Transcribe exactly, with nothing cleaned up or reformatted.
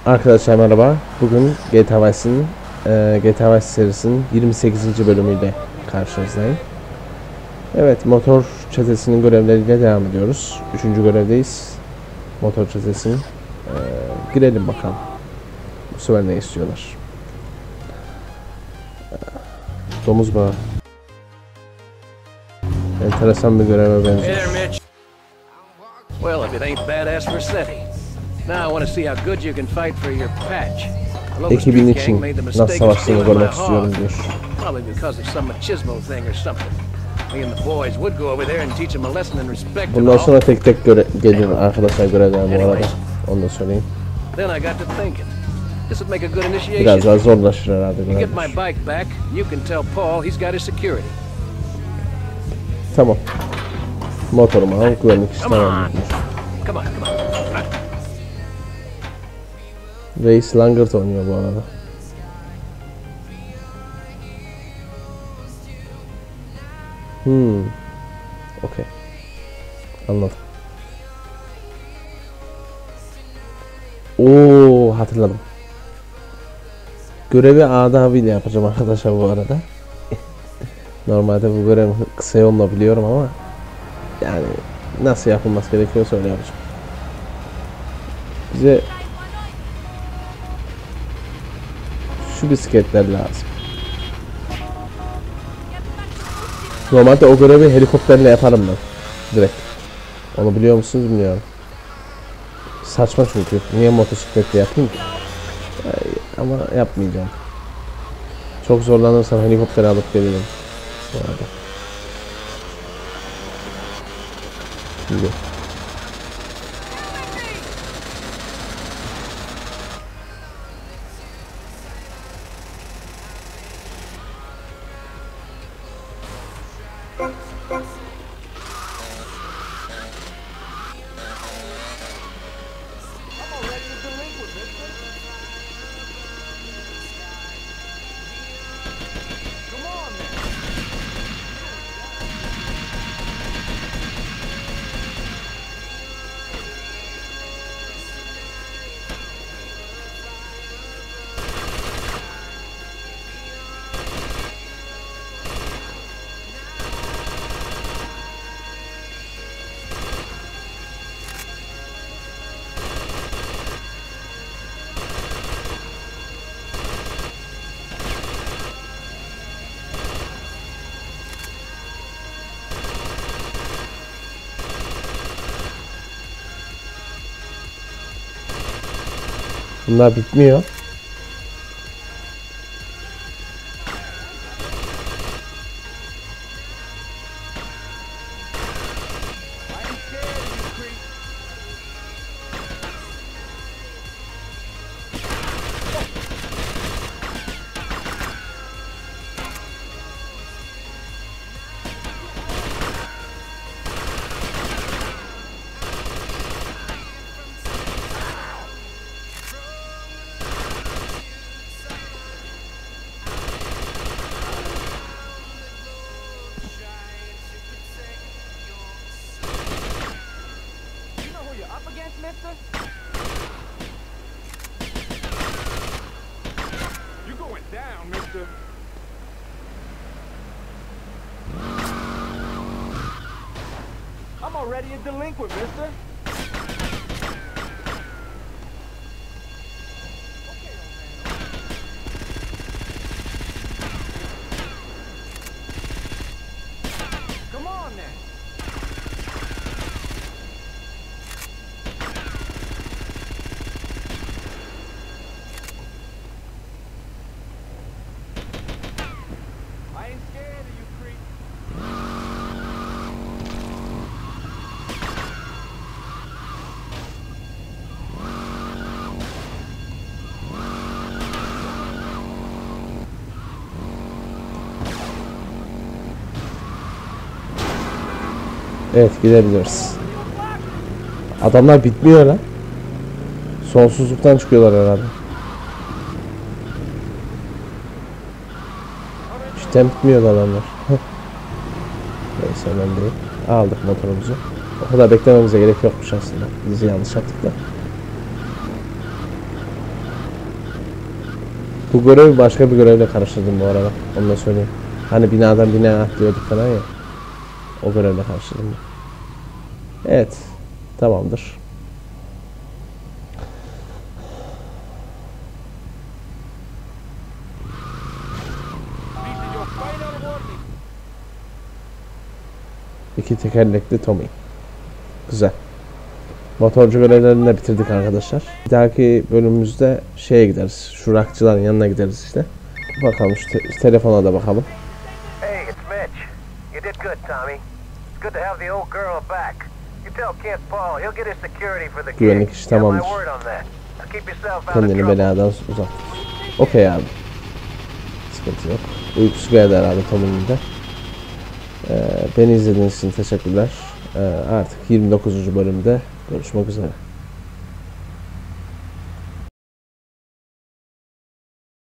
Arkadaşlar merhaba. Bugün G T A Vice'in e, G T A Vice serisinin yirmi sekizinci bölümüyle karşınızdayım. Evet, motor çetesinin görevleriyle devam ediyoruz. Üçüncü görevdeyiz. Motor çetesinin. E, girelim bakalım. Bu sefer ne istiyorlar? E, domuz bağı. Enteresan bir göreve benziyor. Well, if it ain't badass Rossetti. Now I want to see how good you can fight for your patch. Ekibin için nasıl savaştığını görmek istiyorum diyor. Probably because of some machismo thing or something. Me and the boys would go over there and teach them a lesson in respect. Bundan sonra tek tek göre gelir arkadaşlar görevler bu arada. Onu da söyleyeyim. Then I got to thinking. This would make a good initiation. Biraz daha zorlaşır herhalde. You get my bike back, you can tell Paul he's got his security. Tamam. Motorumu al, güvenlik işlemem. Come on, come on. Reis Langert oynuyor bu arada. Hmm. Okey. Anladım. Oo, hatırladım. Görevi adabıyla yapacağım arkadaşlar bu arada. Normalde bu görevi kısa yolla biliyorum ama yani nasıl yapılması gerekiyorsa öyle yapacağım. Bize şu bisikletler lazım. Normalde o görevi helikopterle yaparım ben. Direkt. Onu biliyor musunuz bilmiyorum. Saçma çünkü. Niye motosikletle yapayım ki? Yani, ama yapmayacağım. Çok zorlanırsam helikopter alıp gelirim. Bu arada. Şimdi. Bunlar bitmiyor. You're going down, mister. I'm already a delinquent, mister. Come on then. I ain't scared of you, creep. Evet, gidebiliriz. Adamlar bitmiyor lan. Sonsuzluktan çıkıyorlar herhalde. Cidden bitmiyor adamlar. Neyse önemli değil. Aldık motorumuzu. O kadar beklememize gerek yokmuş aslında. Bizi yanlış yaptık da. Bu görevi başka bir görevle karıştırdım bu arada. Onu da söyleyeyim. Hani binadan binaya atlıyorduk falan ya. O görevle karıştırdım. Evet. Tamamdır. This is your final warning. İki tekerlekli Tommy. Güzel. Motorcu görevlerini de bitirdik arkadaşlar. Bir dahaki bölümümüzde şeye gideriz. Şu rakçıların yanına gideriz işte. Bakalım şu te- telefona da bakalım. Hey, it's Mitch. You did good, Tommy. It's good to have the old girl back. You tell Kent Paul, he'll get his security for the gig. Güvenlik işi You have my tamamdır. word on that. Now keep yourself out of Kendini trouble. beladan uzak. Okey abi. Sıkıntı yok. Uykusu geldi herhalde Tommy'nin de. Ee, beni izlediğiniz için teşekkürler. Ee, artık yirmi dokuzuncu bölümde görüşmek üzere.